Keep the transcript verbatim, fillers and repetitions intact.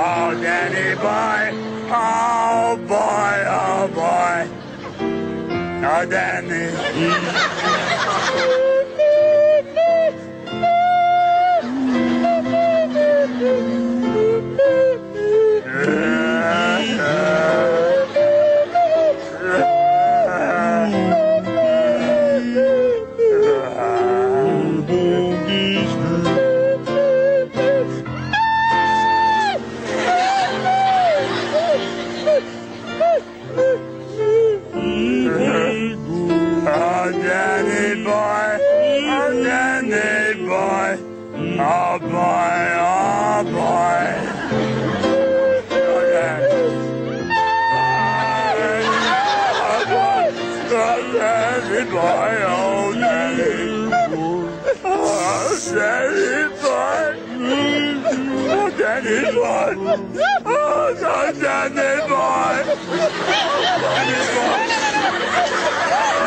Oh, Danny boy. Oh, boy, oh, boy. Oh, Danny. Oh, Danny boy, oh, Danny boy, oh, boy, oh, boy. Oh, Danny. Oh, boy, oh, Danny boy, oh, Danny. Oh, Danny boy. Oh, Danny boy. Oh, Danny boy. Danny boy.